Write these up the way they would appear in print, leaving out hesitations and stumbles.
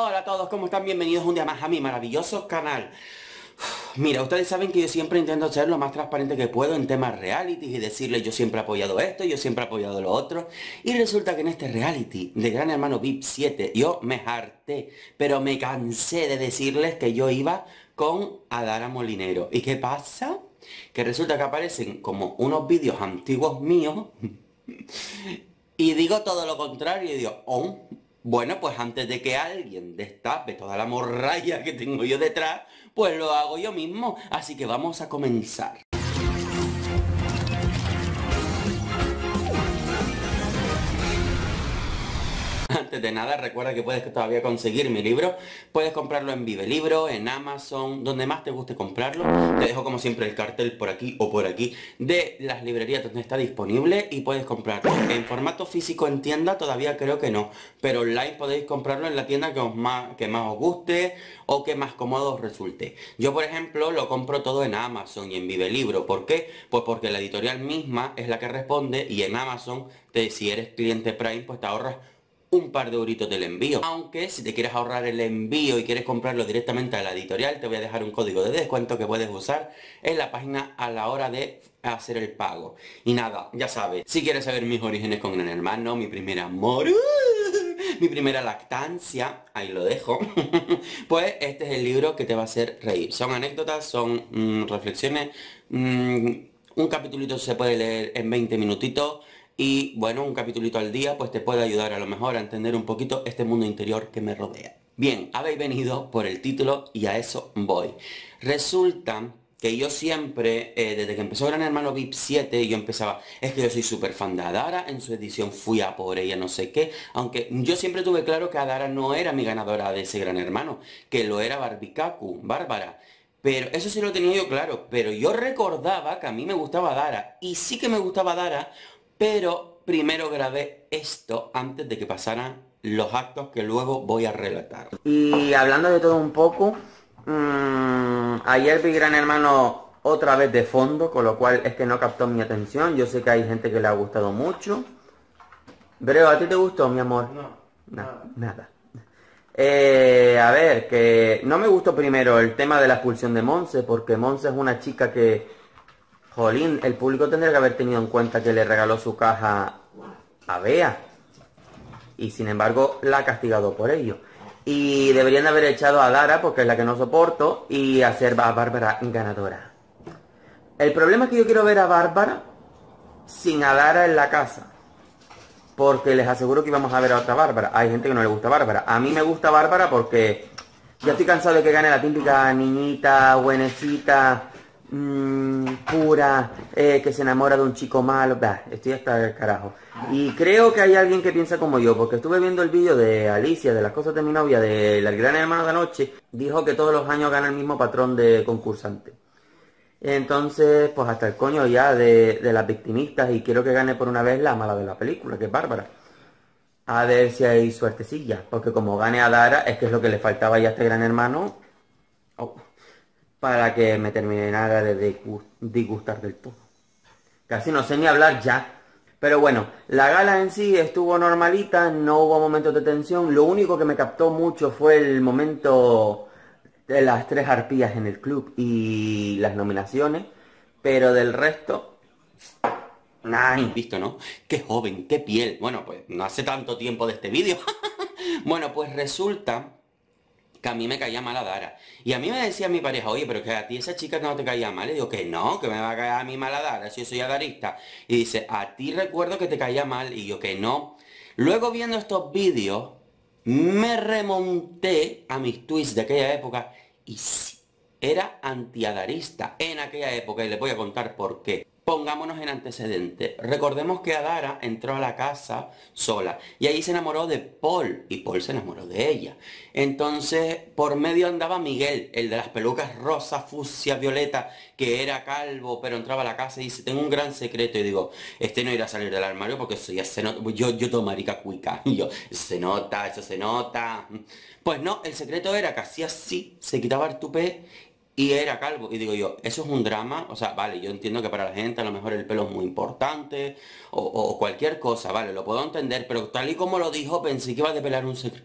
Hola a todos, ¿cómo están? Bienvenidos un día más a mi maravilloso canal. Mira, ustedes saben que yo siempre intento ser lo más transparente que puedo en temas reality y decirles yo siempre he apoyado esto, yo siempre he apoyado lo otro. Y resulta que en este reality de Gran Hermano VIP 7 yo me harté, pero me cansé de decirles que yo iba con Adara Molinero. ¿Y qué pasa? Que resulta que aparecen como unos vídeos antiguos míos y digo todo lo contrario y digo, oh, bueno, pues antes de que alguien destape toda la morralla que tengo yo detrás, pues lo hago yo mismo. Así que vamos a comenzar. Antes de nada, recuerda que puedes todavía conseguir mi libro. Puedes comprarlo en Vive Libro, en Amazon, donde más te guste comprarlo. Te dejo como siempre el cartel por aquí o por aquí de las librerías donde está disponible y puedes comprarlo. En formato físico en tienda todavía creo que no, pero online podéis comprarlo en la tienda que más os guste o que más cómodo os resulte. Yo, por ejemplo, lo compro todo en Amazon y en Vive Libro. ¿Por qué? Pues porque la editorial misma es la que responde y en Amazon, si eres cliente Prime, pues te ahorras un par de euritos del envío. Aunque si te quieres ahorrar el envío y quieres comprarlo directamente a la editorial, te voy a dejar un código de descuento que puedes usar en la página a la hora de hacer el pago. Y nada, ya sabes, si quieres saber mis orígenes con Gran Hermano, mi primer amor, mi primera lactancia, ahí lo dejo, pues este es el libro que te va a hacer reír. Son anécdotas, son reflexiones, un capitulito se puede leer en 20 minutitos. Y bueno, un capitulito al día pues te puede ayudar a lo mejor a entender un poquito este mundo interior que me rodea. Bien, habéis venido por el título y a eso voy. Resulta que yo siempre, desde que empezó Gran Hermano VIP 7, yo empezaba, es que yo soy súper fan de Adara, en su edición fui a por ella no sé qué, aunque yo siempre tuve claro que Adara no era mi ganadora de ese Gran Hermano, que lo era Barbikaku, Bárbara. Pero eso sí lo tenía yo claro, pero yo recordaba que a mí me gustaba Dara, y sí que me gustaba Dara, pero primero grabé esto antes de que pasaran los actos que luego voy a relatar. Y hablando de todo un poco, ayer vi Gran Hermano otra vez de fondo, con lo cual es que no captó mi atención. Yo sé que hay gente que le ha gustado mucho. Breo, ¿a ti te gustó, mi amor? Nada. A ver, que no me gustó primero el tema de la expulsión de Monse, porque Monse es una chica que, jolín, el público tendría que haber tenido en cuenta que le regaló su caja a Bea. Y sin embargo la ha castigado por ello. Y deberían de haber echado a Dara, porque es la que no soporto, y hacer a Bárbara ganadora. El problema es que yo quiero ver a Bárbara sin a Dara en la casa. Porque les aseguro que íbamos a ver a otra Bárbara. Hay gente que no le gusta Bárbara. A mí me gusta Bárbara porque ya estoy cansado de que gane la típica niñita, buenecita, pura, que se enamora de un chico malo. Bah, estoy hasta el carajo. Y creo que hay alguien que piensa como yo, porque estuve viendo el vídeo de Alicia, de las cosas de mi novia, de la Gran Hermana de anoche. Dijo que todos los años gana el mismo patrón de concursante. Entonces, pues hasta el coño ya de las victimistas, y quiero que gane por una vez la mala de la película, que es Bárbara. A ver si hay suertecilla, porque como gane a Dara, es que es lo que le faltaba ya a este Gran Hermano, para que me terminara de disgustar del todo. Casi no sé ni hablar ya. Pero bueno, la gala en sí estuvo normalita, no hubo momentos de tensión. Lo único que me captó mucho fue el momento de las 3 arpías en el club y las nominaciones, pero del resto, nada. Visto, ¿no? Qué joven, qué piel. Bueno, pues no hace tanto tiempo de este vídeo. Bueno, pues resulta que a mí me caía mal a Dara. Y a mí me decía mi pareja, oye, pero que a ti esa chica no te caía mal. Y digo, que no, que me va a caer a mí mal a Dara, si yo soy adarista. Y dice, a ti recuerdo que te caía mal. Y yo, que no. Luego viendo estos vídeos, me remonté a mis tweets de aquella época y sí, era antiadarista en aquella época y les voy a contar por qué. Pongámonos en antecedentes. Recordemos que Adara entró a la casa sola y ahí se enamoró de Paul y Paul se enamoró de ella. Entonces por medio andaba Miguel, el de las pelucas rosa, fucsia, violeta, que era calvo pero entraba a la casa y dice, tengo un gran secreto. Y digo, este no irá a salir del armario porque eso ya se nota. Yo tomo marica cuica y yo, eso se nota. Pues no, el secreto era que hacía así, se quitaba el tupé y era calvo. Y digo yo, eso es un drama. O sea, vale, yo entiendo que para la gente a lo mejor el pelo es muy importante o cualquier cosa, vale, lo puedo entender, pero tal y como lo dijo pensé que iba a develar un secreto.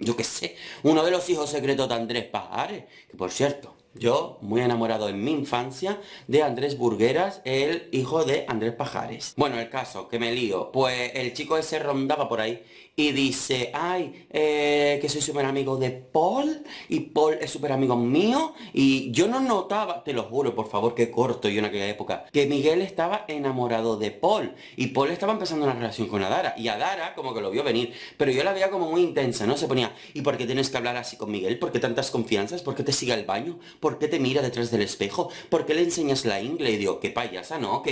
yo qué sé, uno de los hijos secretos de Andrés Pajares, que por cierto, yo muy enamorado en mi infancia de Andrés Burgueras, el hijo de Andrés Pajares. Bueno, el caso, que me lío, pues el chico ese rondaba por ahí y dice, ay, que soy súper amigo de Paul, y Paul es súper amigo mío, y yo no notaba, te lo juro, por favor, que corto yo en aquella época, que Miguel estaba enamorado de Paul, y Paul estaba empezando una relación con Adara, y Adara como que lo vio venir, pero yo la veía como muy intensa, ¿no? Se ponía, ¿y por qué tienes que hablar así con Miguel? ¿Por qué tantas confianzas? ¿Por qué te sigue al baño? ¿Por qué te mira detrás del espejo? ¿Por qué le enseñas la ingle? Y digo, qué payasa, ¿no?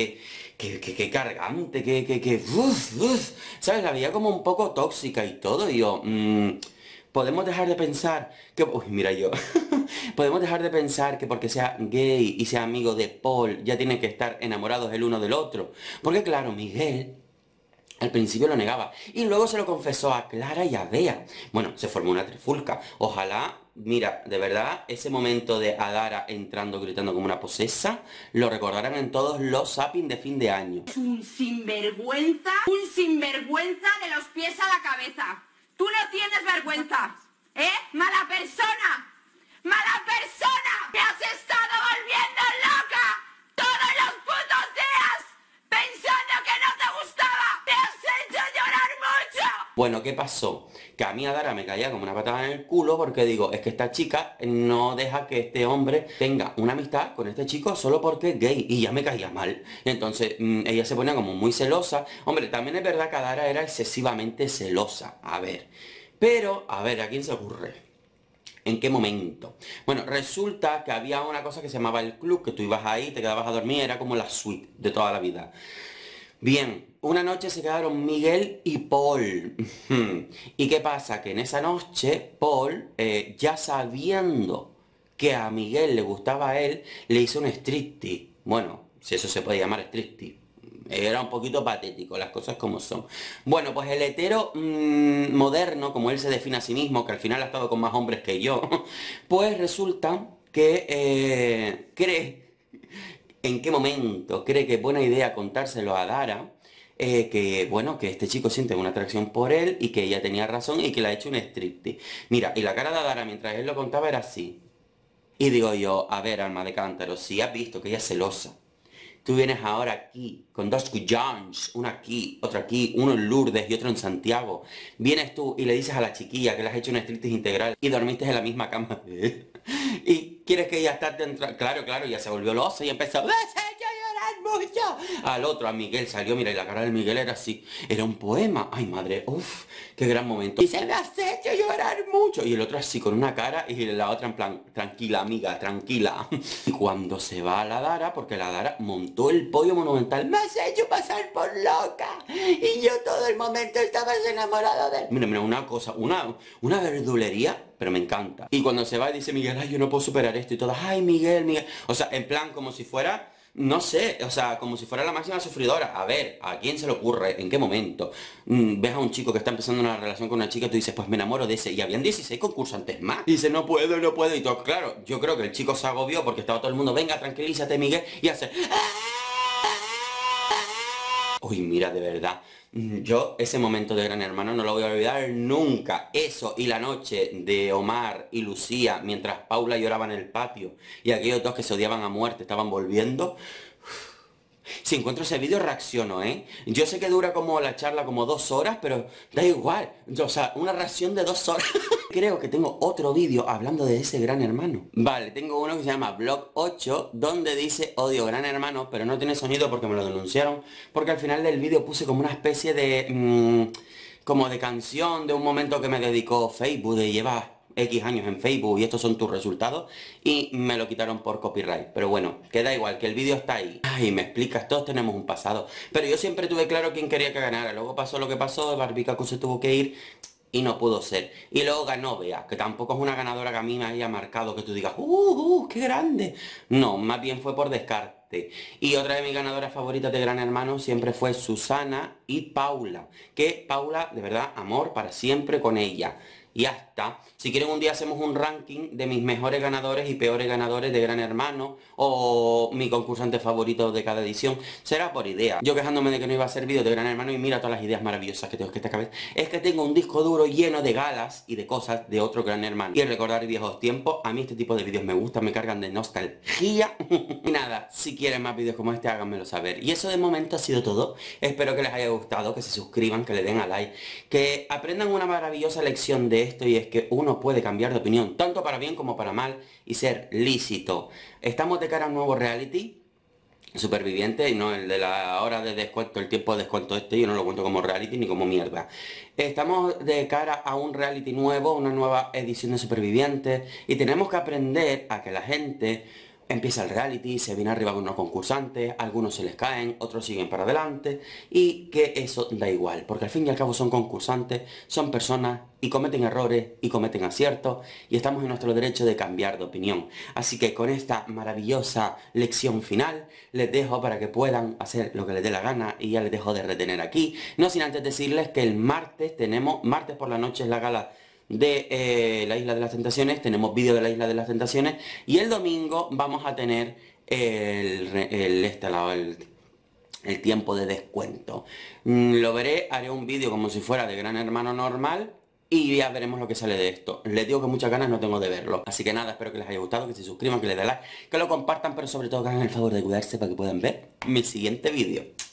Qué cargante, ¿sabes? La veía como un poco tóxica y todo, y yo, podemos dejar de pensar que, uy, mira yo, podemos dejar de pensar que porque sea gay y sea amigo de Paul, ya tienen que estar enamorados el uno del otro, porque claro, Miguel al principio lo negaba y luego se lo confesó a Clara y a Bea. Bueno, se formó una trifulca. Ojalá, mira, de verdad, ese momento de Adara entrando gritando como una posesa, lo recordarán en todos los zapping de fin de año. Es un sinvergüenza de los pies a la cabeza. Tú no tienes vergüenza, ¿eh? ¡Mala persona! ¡Mala persona! ¡Me has estado volviendo loca todos los putos días pensando que no te gustaba! ¡Me has hecho llorar mucho! Bueno, ¿qué pasó? Que a mí Adara me caía como una patada en el culo porque digo, es que esta chica no deja que este hombre tenga una amistad con este chico solo porque es gay y ya me caía mal. Entonces ella se ponía como muy celosa. Hombre, también es verdad que Adara era excesivamente celosa. A ver, pero, a ver, ¿a quién se ocurre? ¿En qué momento? Bueno, resulta que había una cosa que se llamaba el club, que tú ibas ahí, te quedabas a dormir, era como la suite de toda la vida. Bien, una noche se quedaron Miguel y Paul. ¿Y qué pasa? Que en esa noche Paul, ya sabiendo que a Miguel le gustaba a él, le hizo un striptease. Bueno, si eso se puede llamar striptease. Era un poquito patético, las cosas como son. Bueno, pues el hetero moderno, como él se define a sí mismo, que al final ha estado con más hombres que yo, pues resulta que cree, ¿en qué momento cree que es buena idea contárselo a Dara? Que bueno, que este chico siente una atracción por él y que ella tenía razón y que le ha hecho un striptease. Mira, y la cara de Dara mientras él lo contaba era así. Y digo yo, a ver, alma de cántaro, si has visto que ella es celosa, tú vienes ahora aquí, con dos cuyans, uno aquí, otro aquí, uno en Lourdes y otro en Santiago. Vienes tú y le dices a la chiquilla que le has hecho un striptease integral y dormiste en la misma cama. Y quieres que ella esté dentro. Claro, claro, ya se volvió losa y empezó, ¡me has hecho llorar mucho! Al otro, a Miguel, salió, mira, y la cara del Miguel era así. Era un poema. Ay, madre, uff, qué gran momento. Y se me has hecho llorar mucho. Y el otro así, con una cara, y la otra en plan, tranquila, amiga, tranquila. Y cuando se va a la Dara, porque la Dara montó el pollo monumental, me has hecho pasar por loca. Y yo todo el momento estaba enamorado de él. Mira, mira, una cosa, una verdulería, pero me encanta. Y cuando se va dice Miguel, ay, yo no puedo superar esto y todas, ay, Miguel, Miguel. O sea, en plan, como si fuera, no sé, o sea, como si fuera la máxima sufridora. A ver, ¿a quién se le ocurre? ¿En qué momento? Ves a un chico que está empezando una relación con una chica y tú dices, pues me enamoro de ese. Y habían 16 concursantes más. Y dice, no puedo, no puedo. Y todo, claro, yo creo que el chico se agobió porque estaba todo el mundo, venga, tranquilízate, Miguel. Y hace... Uy, mira, de verdad, yo ese momento de Gran Hermano no lo voy a olvidar nunca. Eso y la noche de Omar y Lucía mientras Paula lloraba en el patio y aquellos dos que se odiaban a muerte estaban volviendo. Si encuentro ese vídeo reacciono, ¿eh? Yo sé que dura como la charla como 2 horas, pero da igual. O sea, una reacción de 2 horas. Creo que tengo otro vídeo hablando de ese Gran Hermano. Vale, tengo uno que se llama Vlog 8, donde dice odio Gran Hermano, pero no tiene sonido porque me lo denunciaron. Porque al final del vídeo puse como una especie de... como de canción de un momento que me dedicó Facebook, de llevar X años en Facebook y estos son tus resultados, y me lo quitaron por copyright. Pero bueno, queda igual, que el vídeo está ahí. Ay, me explicas, todos tenemos un pasado. Pero yo siempre tuve claro quién quería que ganara. Luego pasó lo que pasó, Barbicaco se tuvo que ir y no pudo ser. Y luego ganó Bea, que tampoco es una ganadora que a mí me haya marcado que tú digas, qué grande. No, más bien fue por descarte. Y otra de mis ganadoras favoritas de Gran Hermano siempre fue Susana y Paula. Que Paula, de verdad, amor para siempre con ella. y ya está. Si quieren un día hacemos un ranking de mis mejores ganadores y peores ganadores de Gran Hermano, o mi concursante favorito de cada edición. Será por idea. Yo quejándome de que no iba a hacer vídeos de Gran Hermano, y mira todas las ideas maravillosas que tengo que esta cabeza. Es que tengo un disco duro lleno de galas y de cosas de otro Gran Hermano. Y recordar viejos tiempos. A mí este tipo de vídeos me gustan, me cargan de nostalgia. Y nada, si quieren más vídeos como este, háganmelo saber. Y eso de momento ha sido todo. Espero que les haya gustado, que se suscriban, que le den a like, que aprendan una maravillosa lección de esto, y es que uno puede cambiar de opinión, tanto para bien como para mal, y ser lícito. Estamos de cara a un nuevo reality, Superviviente, y no el de la hora de descuento, el tiempo de descuento yo no lo cuento como reality ni como mierda. Estamos de cara a un reality nuevo, una nueva edición de Supervivientes, y tenemos que aprender a que la gente empieza el reality, se viene arriba con unos concursantes, algunos se les caen, otros siguen para adelante, y que eso da igual, porque al fin y al cabo son concursantes, son personas, y cometen errores, y cometen aciertos, y estamos en nuestro derecho de cambiar de opinión. Así que con esta maravillosa lección final, les dejo para que puedan hacer lo que les dé la gana, y ya les dejo de retener aquí, no sin antes decirles que el martes martes por la noche es la gala de la Isla de las Tentaciones, tenemos vídeo de la Isla de las Tentaciones, y el domingo vamos a tener el tiempo de descuento. Lo veré, haré un vídeo como si fuera de Gran Hermano normal, y ya veremos lo que sale de esto. Les digo que muchas ganas no tengo de verlo. Así que nada, espero que les haya gustado, que se suscriban, que les den like, que lo compartan, pero sobre todo que hagan el favor de cuidarse para que puedan ver mi siguiente vídeo.